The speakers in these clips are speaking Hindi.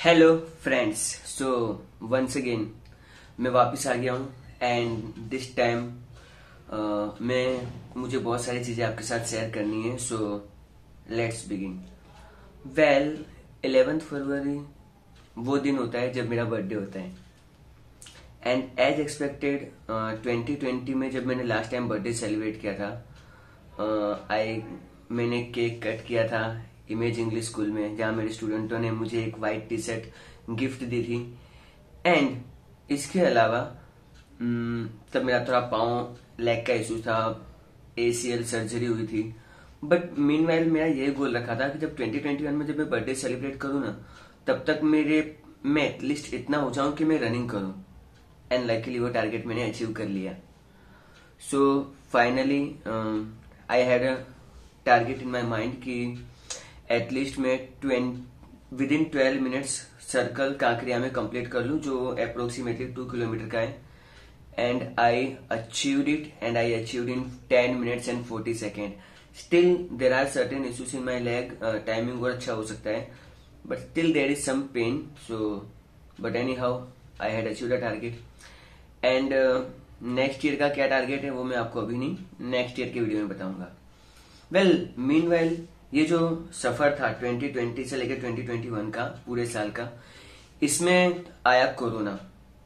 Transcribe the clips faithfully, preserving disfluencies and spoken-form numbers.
Hello friends, so once again मैं वापस आ गया हूँ एंड दिस टाइम मैं मुझे बहुत सारी चीजें आपके साथ शेयर करनी है। So let's begin. Well, eleventh फरवरी वो दिन होता है जब मेरा बर्थडे होता है and as expected twenty twenty में जब मैंने लास्ट टाइम बर्थडे सेलिब्रेट किया था, आई uh, मैंने केक कट किया था इमेज इंग्लिश स्कूल में, जहां मेरे स्टूडेंटों ने मुझे एक वाइट टी शर्ट गिफ्ट दी थी। एंड इसके अलावा तब मेरा थोड़ा पाँव लेग का इशू था, एसीएल सर्जरी हुई थी। बट मीनवाइल मेरा यही गोल रखा था कि जब ट्वेंटी ट्वेंटी वन में जब मैं बर्थडे सेलिब्रेट करूँ ना, तब तक मेरे मैं एटलीस्ट इतना हो जाऊं कि मैं रनिंग करूं। एंड लकीली वो टारगेट मैंने अचीव कर लिया। So finally I had a target in my mind कि एटलीस्ट मैं within twelve minutes circle Kankaria में कंप्लीट कर लूं, जो अप्रोक्सीमेटली टू किलोमीटर का है। And I achieved it and I achieved in ten minutes and forty second. Still there are certain issues in my leg, timing और अच्छा हो सकता है, but still there is some pain. So but anyhow I had achieved the target. And next year का क्या टारगेट है वो मैं आपको अभी नहीं, नेक्स्ट ईयर के वीडियो में बताऊंगा। वेल मीनवाइल ये जो सफर था ट्वेंटी ट्वेंटी से लेकर ट्वेंटी ट्वेंटी वन का, पूरे साल का, इसमें आया corona.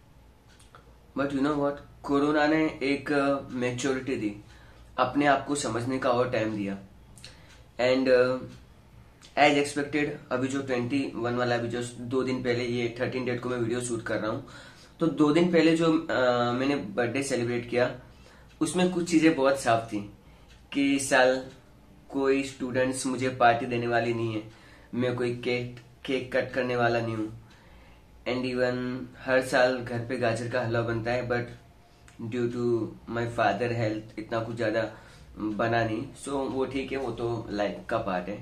But you know what, corona ने एक मैच्योरिटी दी, अपने आप को समझने का और टाइम दिया। एंड एज एक्सपेक्टेड अभी जो ट्वेंटी वन वाला, अभी जो दो दिन पहले, ये थर्टीन डेट को मैं वीडियो शूट कर रहा हूँ, तो दो दिन पहले जो uh, मैंने बर्थडे सेलिब्रेट किया, उसमें कुछ चीजें बहुत साफ थी कि इस साल कोई स्टूडेंट्स मुझे पार्टी देने वाली नहीं है, मैं कोई केक केक कट करने वाला नहीं हूँ। एंड इवन हर साल घर पे गाजर का हलवा बनता है, but due to my father health इतना कुछ ज्यादा बना नहीं। सो so, वो ठीक है, वो तो लाइफ का पार्ट है।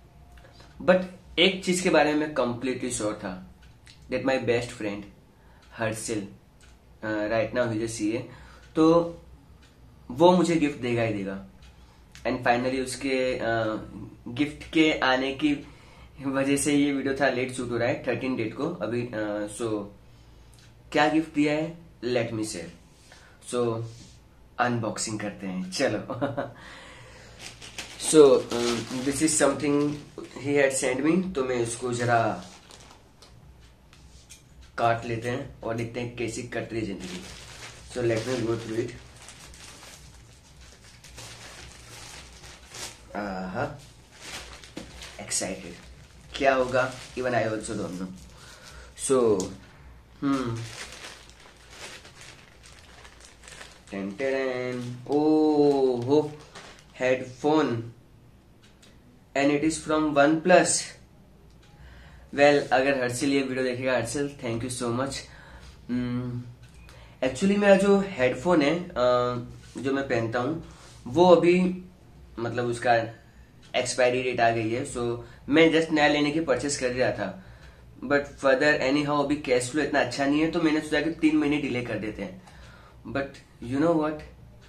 बट एक चीज के बारे में मैं कंप्लीटली श्योर था, that my best friend Harshil, right now ही इज सीए, तो वो मुझे गिफ्ट देगा ही देगा। एंड फाइनली उसके गिफ्ट uh, के आने की वजह से ये वीडियो था लेट शूट हो रहा है थर्टीन डेट को अभी। सो uh, so, क्या गिफ्ट दिया है, let me share. So unboxing करते हैं, चलो। So this is something he had send me, तो मैं इसको जरा काट लेते हैं और देखते हैं कैसी कट रही जिंदगी। So let me go through it. Excited, क्या होगा, even I also don't know. So hmm ten ten ओ हो headphone, and it is from OnePlus. Well, अगर हर्षिल ये वीडियो देखेगा, Harshil thank you so much. Actually मेरा जो हेडफोन है uh, जो मैं पहनता हूँ, वो अभी मतलब उसका एक्सपायरी डेट आ गई है। सो so, मैं जस्ट नया लेने की परचेस कर रहा था, बट फर्दर एनी हाउ अभी कैश फ्लो इतना अच्छा नहीं है, तो मैंने सोचा कि तीन महीने डिले कर देते हैं। But you know what,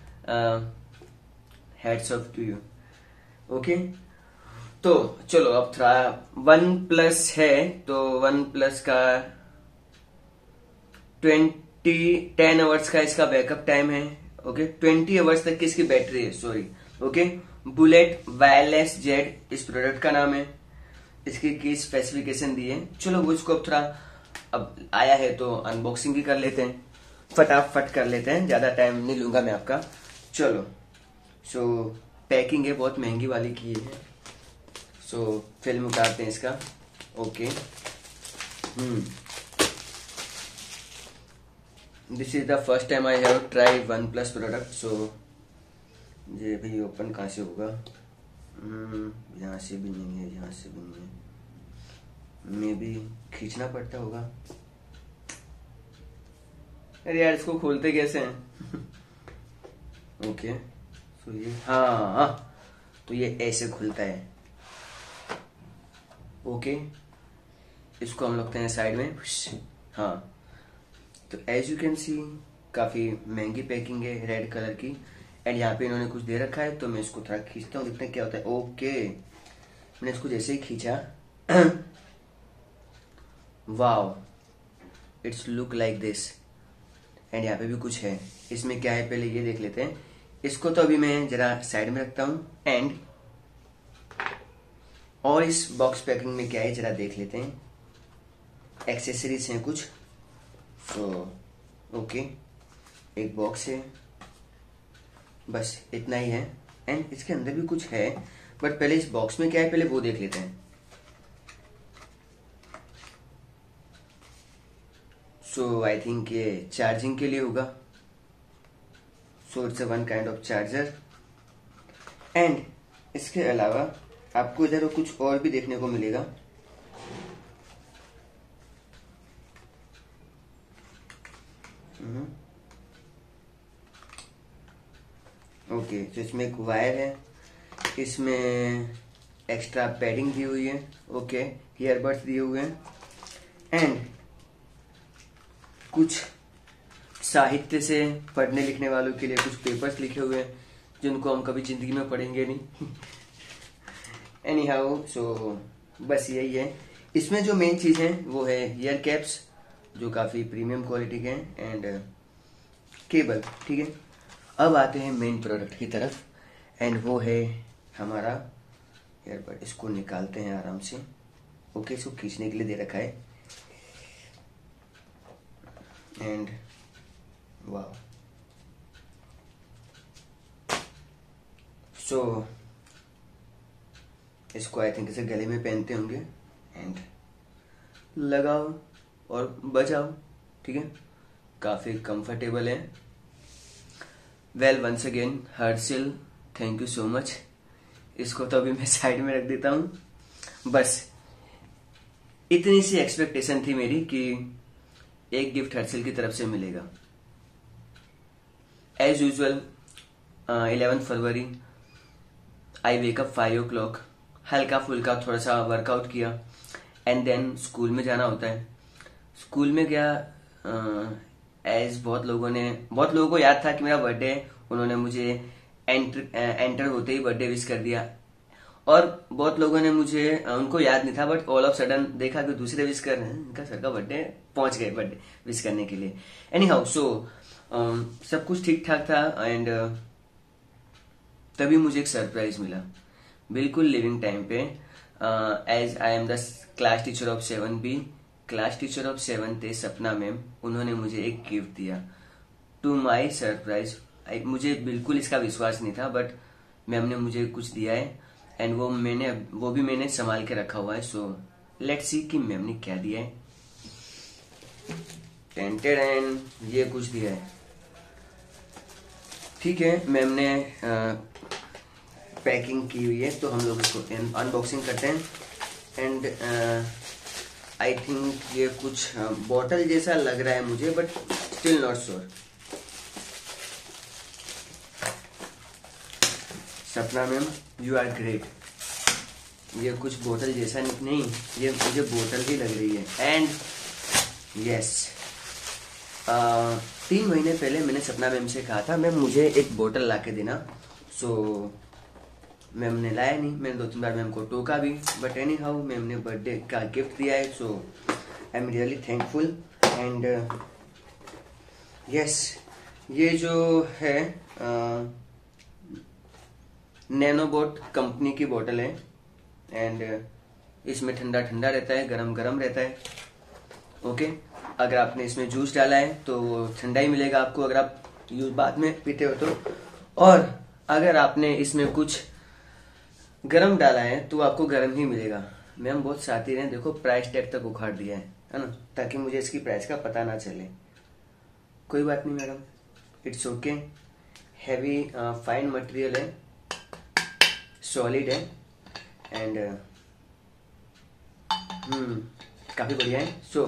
hats off to you. Okay, तो चलो अब थोड़ा वन प्लस है, तो वन प्लस का ट्वेंटी टेन आवर्स का इसका बैकअप टाइम है। ओके, ट्वेंटी आवर्स तक की इसकी बैटरी है, sorry. Okay, bullet wireless Z इस प्रोडक्ट का नाम है, इसकी की स्पेसिफिकेशन दी है। चलो वो इसको अब थोड़ा, अब आया है तो अनबॉक्सिंग भी कर लेते हैं, फटाफट कर लेते हैं, ज्यादा टाइम नहीं लूंगा मैं आपका। चलो, सो पैकिंग है, बहुत महंगी वाली की है। सो फिल्म उतारते हैं इसका। Okay, hmm this is the first time I have try OnePlus product. So ये भाई ओपन कहाँ से होगा, यहाँ से भी नहीं है, यहाँ से भी नहीं है, मे भी खींचना पड़ता होगा। अरे यार, इसको खोलते कैसे हैं? ओके, तो ये हाँ हाँ तो ये ऐसे खुलता है। ओके, इसको हम लगते हैं साइड में। हाँ, तो एज यू कैन सी काफी महंगी पैकिंग है, रेड कलर की। एंड यहाँ पे इन्होंने कुछ दे रखा है, तो मैं इसको थोड़ा खींचता हूँ, देखते हैं क्या होता है। ओके, मैंने इसको जैसे ही खींचा wow, it's look like this. And यहाँ पे भी कुछ है। इसमें क्या है पहले ये देख लेते हैं। इसको तो अभी मैं जरा साइड में रखता हूँ। एंड और इस बॉक्स पैकिंग में क्या है जरा देख लेते हैं। एक्सेसरीज हैं कुछ। सो ओके, एक बॉक्स है, बस इतना ही है। एंड इसके अंदर भी कुछ है, बट पहले इस बॉक्स में क्या है पहले वो देख लेते हैं। सो आई थिंक ये चार्जिंग के लिए होगा। So it's one kind of charger. And इसके अलावा आपको इधर कुछ और भी देखने को मिलेगा। ओके, तो इसमें एक वायर है, इसमें एक्स्ट्रा पैडिंग दी हुई है। ओके, ईयरबड्स दिए हुए हैं। एंड कुछ साहित्य से पढ़ने लिखने वालों के लिए कुछ पेपर्स लिखे हुए हैं जिनको हम कभी जिंदगी में पढ़ेंगे नहीं। एनी हाउ, सो बस यही है। इसमें जो मेन चीज है वो है ईयर कैप्स, जो काफी प्रीमियम क्वालिटी के हैं, एंड केबल। ठीक है, अब आते हैं मेन प्रोडक्ट की तरफ। एंड वो है हमारा ईयरबड। इसको निकालते हैं आराम से। ओके, इसको खींचने के लिए दे रखा है। एंड वाह, सो इसको आई थिंक इसे गले में पहनते होंगे। एंड लगाओ और बजाओ। ठीक है, काफी कंफर्टेबल है। Well, once again Harshil, thank you so much. इसको तो अभी मैं साइड में रख देता हूं। बस इतनी सी एक्सपेक्टेशन थी मेरी कि एक गिफ्ट हर्षिल की तरफ से मिलेगा। एज यूजुअल इलेवन फरवरी I wake up five o'clock, हल्का फुल्का थोड़ा सा वर्कआउट किया। एंड देन स्कूल में जाना होता है। स्कूल में गया। एज uh, बहुत लोगों ने बहुत लोगों को याद था कि मेरा बर्थडे है। उन्होंने मुझे एंटर एंटर होते ही बर्थडे विश कर दिया। और बहुत लोगों ने मुझे uh, उनको याद नहीं था, बट ऑल ऑफ सडन देखा कि दूसरे विश कर रहे हैं, इनका सर का बर्थडे, पहुंच गए बर्थडे विश करने के लिए। एनी हाउ, सो सब कुछ ठीक ठाक था। एंड uh, तभी मुझे एक सरप्राइज मिला बिल्कुल लिविंग टाइम पे। As I am the class teacher of seven B, class teacher of seven थे सपना मैम। उन्होंने मुझे एक गिफ्ट दिया टू माई सरप्राइज। मुझे बिल्कुल इसका विश्वास नहीं था, बट मैम ने मुझे कुछ दिया है। एंड वो मैंने वो भी मैंने संभाल के रखा हुआ है। सो लेट्स सी कि मैम ने क्या दिया है। टेंटेड एंड ये कुछ दिया है। ठीक है, मैम ने पैकिंग की हुई है, तो हम लोग इसको अनबॉक्सिंग करते हैं। एंड आई थिंक ये कुछ बॉटल जैसा लग रहा है मुझे, but still not sure. Sapna ma'am, you are great. ये कुछ बोतल जैसा नहीं, ये मुझे बोतल ही लग रही है। एंड यस, तीन महीने पहले मैंने सपना मैम से कहा था मैम मुझे एक बोतल ला के देना। सो मैम ने लाया नहीं। मैंने दो तीन बार मैम को टोका भी, बट एनी हाउ मैम ने बर्थडे का गिफ्ट दिया है। So I am really thankful. And yes, ये जो है नैनोबोट कंपनी की बोतल है। एंड uh, इसमें ठंडा ठंडा रहता है, गरम गरम रहता है। ओके, अगर आपने इसमें जूस डाला है तो ठंडा ही मिलेगा आपको, अगर आप यूज बाद में पीते हो तो। और अगर आपने इसमें कुछ गरम डाला है तो आपको गरम ही मिलेगा। मैम बहुत शातिर हैं, देखो प्राइस टैग तक उखाड़ दिया है है ना, ताकि मुझे इसकी प्राइस का पता ना चले। कोई बात नहीं madam, it's okay. Heavy fine material है, सॉलिड है। एंड हम्म काफी बढ़िया है। So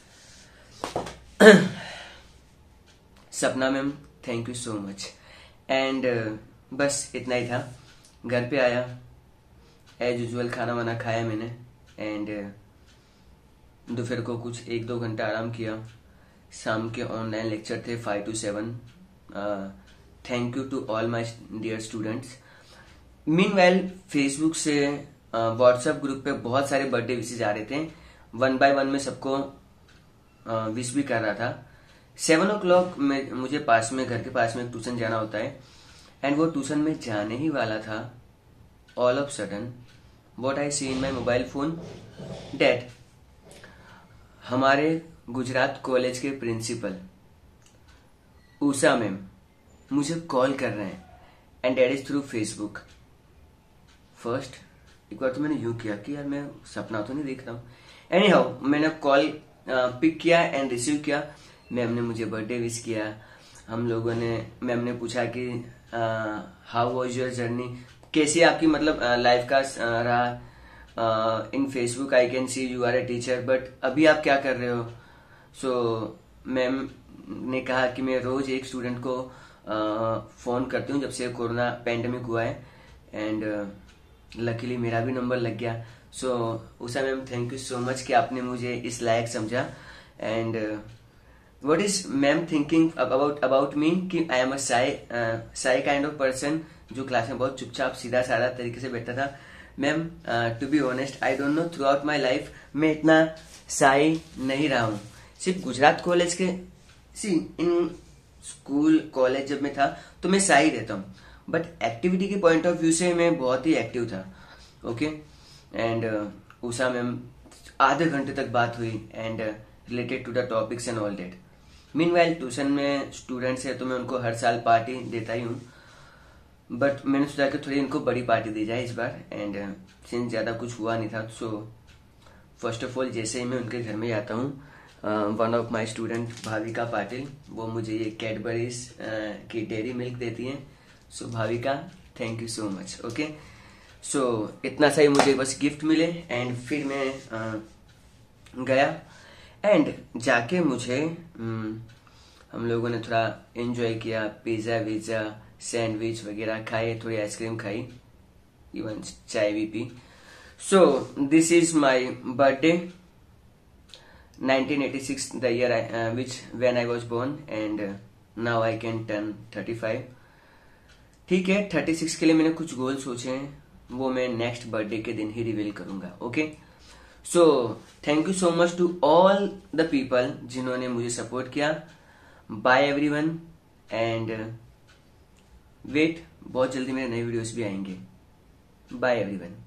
Sapna ma'am, thank you so much. And बस इतना ही था। घर पे आया, एज यूजुअल खाना वाना खाया मैंने। एंड दोपहर को कुछ एक दो घंटा आराम किया। शाम के ऑनलाइन लेक्चर थे five to seven. Thank you to all my dear students. Meanwhile Facebook से व्हाट्सएप ग्रुप पे बहुत सारे बर्थडे विशेज आ रहे थे, वन बाय वन में सबको विश भी कर रहा था। सेवन ओ क्लॉक में मुझे पास में, घर के पास में ट्यूशन जाना होता है, एंड वो ट्यूशन में जाने ही वाला था। All of sudden what I see in my mobile phone that हमारे गुजरात कॉलेज के प्रिंसिपल उषा मैम मुझे कॉल कर रहे हैं, and that is through Facebook. First एक बार तो मैंने यूं किया कि यार मैं सपना तो नहीं देख रहा हूँ। एनी हाउ मैंने कॉल पिक किया एंड रिसीव किया। मैम ने मुझे बर्थडे विश किया। हम लोगों ने, मैम ने पूछा कि हाउ वाज योर जर्नी, कैसी आपकी मतलब लाइफ का uh, रहा। In Facebook I can see you are a teacher, but अभी आप क्या कर रहे हो। सो so, मैम ने कहा कि मैं रोज एक स्टूडेंट को फोन करती हूँ जब से कोरोना पैंडेमिक हुआ है, एंड लकीली मेरा भी नंबर लग गया। So Usha ma'am thank you so much कि आपने मुझे इस लायक समझा। And what is ma'am thinking about about me कि I am a shy shy kind of person, जो क्लास में बहुत चुपचाप सीधा साधा तरीके से बैठता था। Ma'am to be honest I don't know, throughout my life मैं इतना साई नहीं रहा हूँ। सिर्फ गुजरात कॉलेज के सी इन स्कूल कॉलेज जब मैं था तो मैं साई रहता हूँ, बट एक्टिविटी के पॉइंट ऑफ व्यू से मैं बहुत ही एक्टिव था। ओके, एंड उषा मैम आधे घंटे तक बात हुई and related to the topics and all that. Meanwhile tuition में स्टूडेंट्स है तो मैं उनको हर साल पार्टी देता ही हूँ, बट मैंने सोचा कि थोड़ी इनको बड़ी पार्टी दी जाए इस बार, एंड सिंस ज्यादा कुछ हुआ नहीं था। सो फर्स्ट ऑफ ऑल जैसे ही मैं उनके घर में जाता हूँ, one of my student Bhavika Patil वो मुझे ये कैडबरीज की डेयरी मिल्क देती हैं। So Bhavika thank you so much. Okay, so इतना सा ही मुझे बस गिफ्ट मिले, एंड फिर मैं uh, गया, एंड जाके मुझे um, हम लोगों ने थोड़ा एंजॉय किया, पिज्जा विज्जा सैंडविच वगैरह खाए, थोड़ी आइसक्रीम खाई, इवन चाय भी पी। So this is my birthday nineteen eighty six, the year I, uh, which when I was born, and uh, now I can turn thirty five. ठीक है, थर्टी सिक्स के लिए मैंने कुछ गोल सोचे हैं, वो मैं नेक्स्ट बर्थडे के दिन ही रिवील करूंगा। Okay, so thank you so much to all the people जिन्होंने मुझे सपोर्ट किया। बाय एवरीवन, एंड वेट, बहुत जल्दी मेरे नए वीडियोस भी आएंगे। Bye everyone.